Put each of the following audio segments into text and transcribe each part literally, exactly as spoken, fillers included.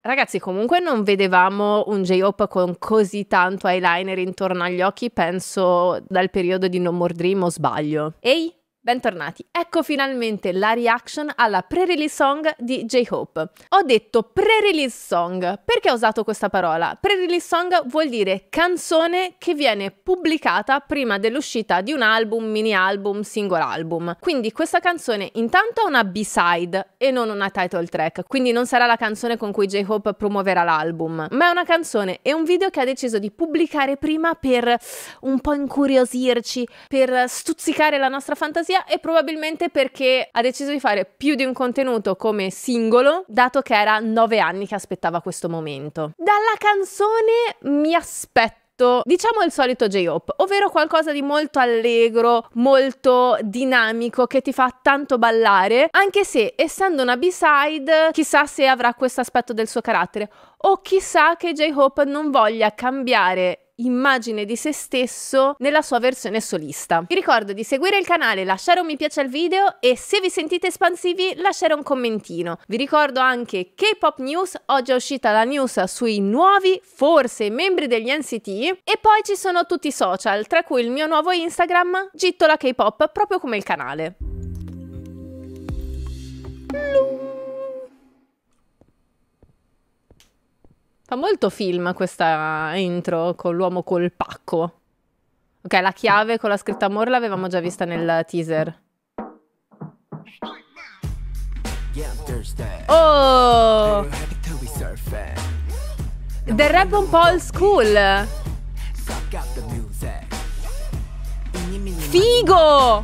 ragazzi, comunque non vedevamo un J-Hope con così tanto eyeliner intorno agli occhi, penso dal periodo di No More Dream, o sbaglio? Ehi? Bentornati, ecco finalmente la reaction alla pre-release song di J-Hope. Ho detto pre-release song, perché ho usato questa parola? Pre-release song vuol dire canzone che viene pubblicata prima dell'uscita di un album, mini album, singolo album. Quindi questa canzone intanto ha una B-side e non una title track, quindi non sarà la canzone con cui J-Hope promuoverà l'album, ma è una canzone e un video che ha deciso di pubblicare prima per un po' incuriosirci, per stuzzicare la nostra fantasia, e probabilmente perché ha deciso di fare più di un contenuto come singolo, dato che era nove anni che aspettava questo momento. Dalla canzone mi aspetto, diciamo, il solito J-Hope, ovvero qualcosa di molto allegro, molto dinamico, che ti fa tanto ballare, anche se, essendo una B-side, chissà se avrà questo aspetto del suo carattere, o chissà che J-Hope non voglia cambiare immagine di se stesso nella sua versione solista. Vi ricordo di seguire il canale, lasciare un mi piace al video e, se vi sentite espansivi, lasciare un commentino. Vi ricordo anche K-Pop News, oggi è uscita la news sui nuovi, forse, membri degli N C T, e poi ci sono tutti i social, tra cui il mio nuovo Instagram, Gittola K-Pop, proprio come il canale. Fa molto film questa intro con l'uomo col pacco. Ok, la chiave con la scritta amore l'avevamo già vista nel teaser. Oh! Del rap un po' old school. Figo!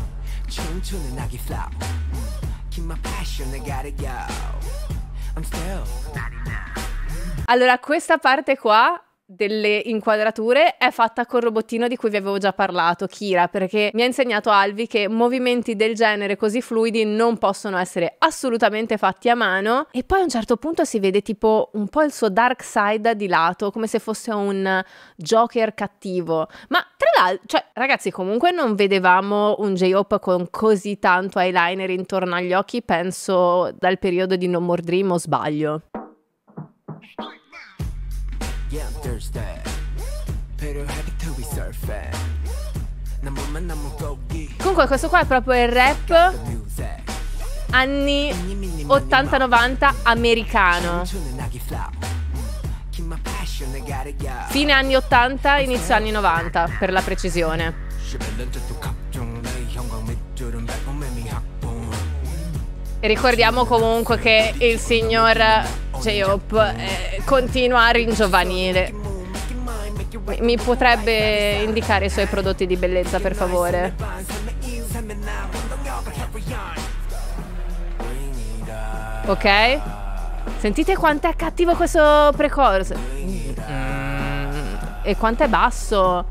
Allora, questa parte qua delle inquadrature è fatta col robottino di cui vi avevo già parlato, Kira, perché mi ha insegnato Alvi che movimenti del genere così fluidi non possono essere assolutamente fatti a mano, e poi a un certo punto si vede tipo un po' il suo dark side di lato, come se fosse un Joker cattivo. Ma tra l'altro, cioè, ragazzi, comunque non vedevamo un J-Hope con così tanto eyeliner intorno agli occhi, penso dal periodo di No More Dream, o sbaglio? Comunque questo qua è proprio il rap anni ottanta novanta americano, fine anni ottanta, inizio anni novanta per la precisione. E ricordiamo comunque che il signor J-Hope eh, continua a ringiovanire. Mi, mi potrebbe indicare i suoi prodotti di bellezza, per favore? Ok? Sentite quanto è cattivo questo pre-chorus. Mm. E quanto è basso.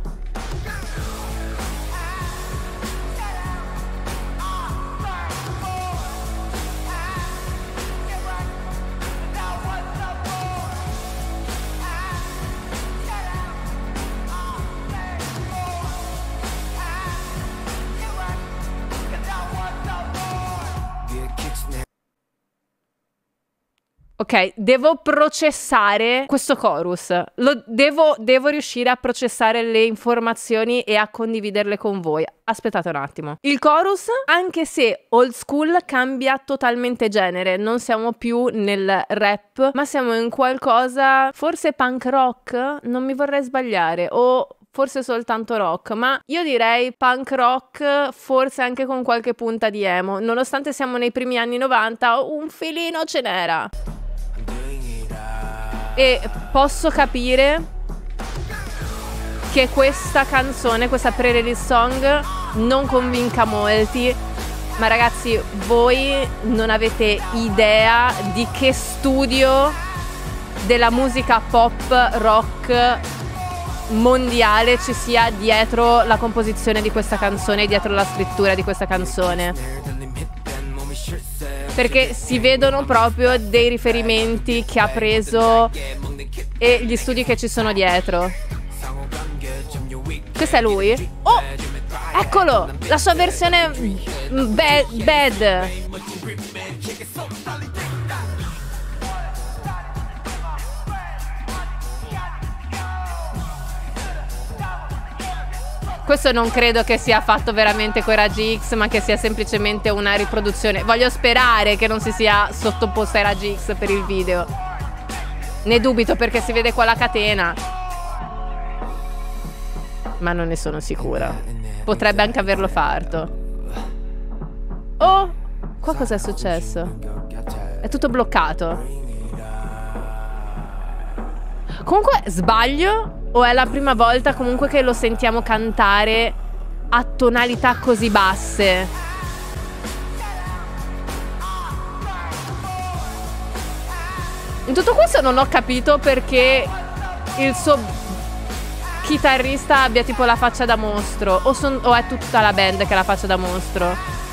Ok, devo processare questo chorus, Lo devo, devo riuscire a processare le informazioni e a condividerle con voi. Aspettate un attimo. Il chorus, anche se old school, cambia totalmente genere. Non siamo più nel rap, ma siamo in qualcosa, forse punk rock? Non mi vorrei sbagliare, o forse soltanto rock, ma io direi punk rock, forse anche con qualche punta di emo. Nonostante siamo nei primi anni novanta, un filino ce n'era. E posso capire che questa canzone, questa pre-release song, non convinca molti, ma ragazzi, voi non avete idea di che studio della musica pop rock mondiale ci sia dietro la composizione di questa canzone, dietro la scrittura di questa canzone. Perché si vedono proprio dei riferimenti che ha preso e gli studi che ci sono dietro. Questo è lui? Oh! Eccolo! La sua versione bad, bad. questo non credo che sia fatto veramente coi raggi X, ma che sia semplicemente una riproduzione. Voglio sperare che non si sia sottoposta ai raggi X per il video. Ne dubito perché si vede qua la catena, ma non ne sono sicura. Potrebbe anche averlo fatto. Oh, qua cos'è successo? È tutto bloccato. Comunque sbaglio o è la prima volta comunque che lo sentiamo cantare a tonalità così basse? In tutto questo non ho capito perché il suo chitarrista abbia tipo la faccia da mostro, o, son, o è tutta la band che ha la faccia da mostro.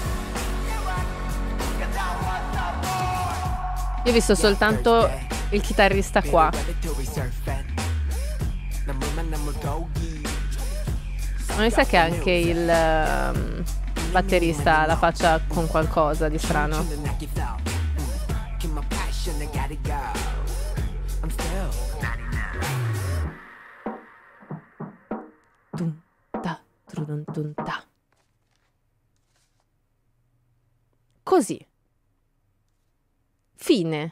Io ho visto soltanto il chitarrista qua. Non mi sa che anche il um, batterista la faccia con qualcosa di strano. Tum, ta, trudun, tum, ta. Così. Fine.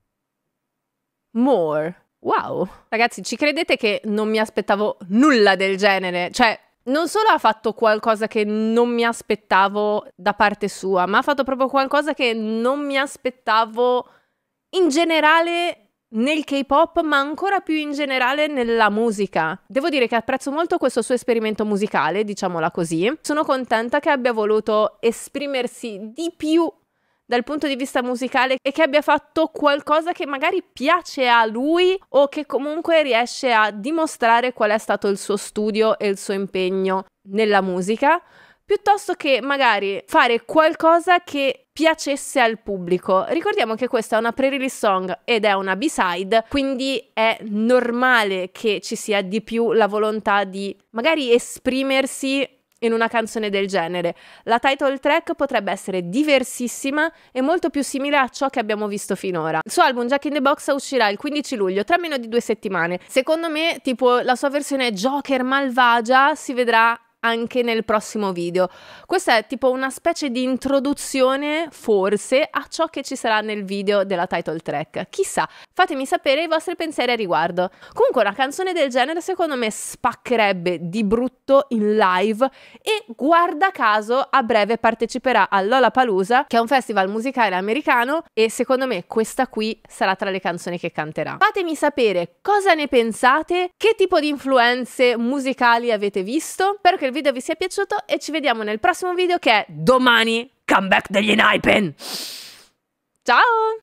More. Wow. Ragazzi, ci credete che non mi aspettavo nulla del genere? Cioè, non solo ha fatto qualcosa che non mi aspettavo da parte sua, ma ha fatto proprio qualcosa che non mi aspettavo in generale nel K-pop, ma ancora più in generale nella musica. Devo dire che apprezzo molto questo suo esperimento musicale, diciamola così. Sono contenta che abbia voluto esprimersi di più dal punto di vista musicale e che abbia fatto qualcosa che magari piace a lui o che comunque riesce a dimostrare qual è stato il suo studio e il suo impegno nella musica, piuttosto che magari fare qualcosa che piacesse al pubblico. Ricordiamo che questa è una pre-release song ed è una B-side, quindi è normale che ci sia di più la volontà di magari esprimersi in una canzone del genere. La title track potrebbe essere diversissima e molto più simile a ciò che abbiamo visto finora. Il suo album Jack in the Box uscirà il quindici luglio, tra meno di due settimane. Secondo me, tipo, la sua versione Joker malvagia si vedrà anche nel prossimo video. Questa è tipo una specie di introduzione, forse, a ciò che ci sarà nel video della title track. Chissà, fatemi sapere i vostri pensieri a riguardo. Comunque una canzone del genere secondo me spaccherebbe di brutto in live e guarda caso a breve parteciperà al Lollapalooza, che è un festival musicale americano, e secondo me questa qui sarà tra le canzoni che canterà. Fatemi sapere cosa ne pensate, che tipo di influenze musicali avete visto. Spero che il video vi sia piaciuto e ci vediamo nel prossimo video, che è domani. Comeback degli Hypen! Ciao!